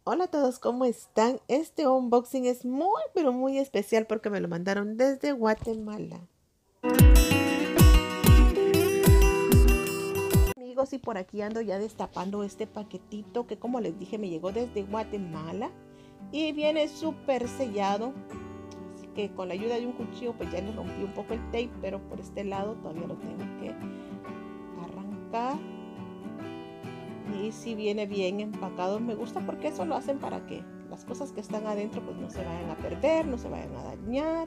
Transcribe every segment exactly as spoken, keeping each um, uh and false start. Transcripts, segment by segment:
Hola a todos, ¿cómo están? Este unboxing es muy, pero muy especial porque me lo mandaron desde Guatemala. Amigos, y por aquí ando ya destapando este paquetito que, como les dije, me llegó desde Guatemala y viene súper sellado. Así que con la ayuda de un cuchillo pues ya le rompí un poco el tape, pero por este lado todavía lo tengo que arrancar. Y si viene bien empacado, me gusta porque eso lo hacen para que las cosas que están adentro pues no se vayan a perder, no se vayan a dañar.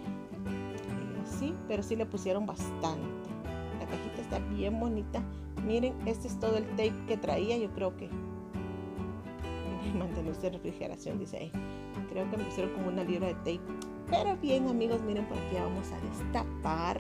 Sí, pero sí le pusieron bastante. La cajita está bien bonita. Miren, este es todo el tape que traía. Yo creo que mantenerse de refrigeración, dice ahí. Creo que me pusieron como una libra de tape. Pero bien, amigos, miren, por aquí vamos a destapar.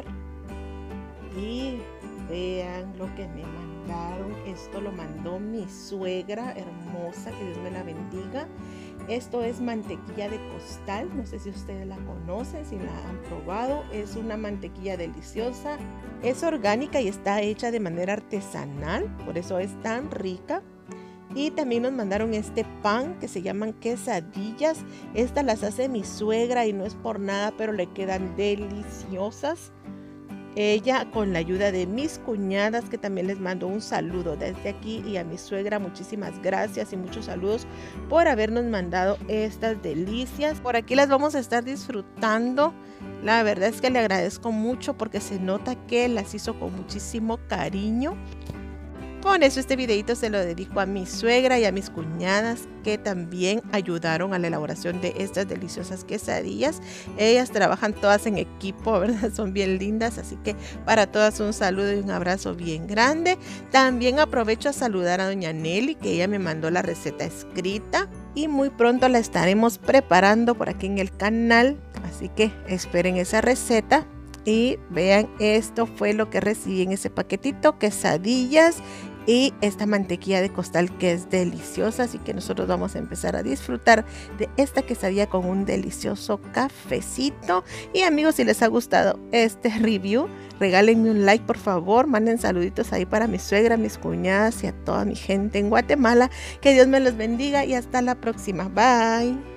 Y vean lo que me mandaron. Esto lo mandó mi suegra hermosa, que Dios me la bendiga. Esto es mantequilla de costal, no sé si ustedes la conocen, si la han probado. Es una mantequilla deliciosa, es orgánica y está hecha de manera artesanal, por eso es tan rica. Y también nos mandaron este pan que se llaman quesadillas. Estas las hace mi suegra y no es por nada, pero le quedan deliciosas. Ella, con la ayuda de mis cuñadas, que también les mando un saludo desde aquí, y a mi suegra, muchísimas gracias y muchos saludos por habernos mandado estas delicias. Por aquí las vamos a estar disfrutando. La verdad es que le agradezco mucho porque se nota que las hizo con muchísimo cariño. Con eso este videito se lo dedico a mi suegra y a mis cuñadas que también ayudaron a la elaboración de estas deliciosas quesadillas. Ellas trabajan todas en equipo, ¿verdad? Son bien lindas, así que para todas un saludo y un abrazo bien grande. También aprovecho a saludar a doña Nelly, que ella me mandó la receta escrita y muy pronto la estaremos preparando por aquí en el canal, así que esperen esa receta. Y vean, esto fue lo que recibí en ese paquetito, quesadillas y esta mantequilla de costal que es deliciosa. Así que nosotros vamos a empezar a disfrutar de esta quesadilla con un delicioso cafecito. Y amigos, si les ha gustado este review, regálenme un like por favor, manden saluditos ahí para mi suegra, mis cuñadas y a toda mi gente en Guatemala. Que Dios me los bendiga y hasta la próxima. Bye.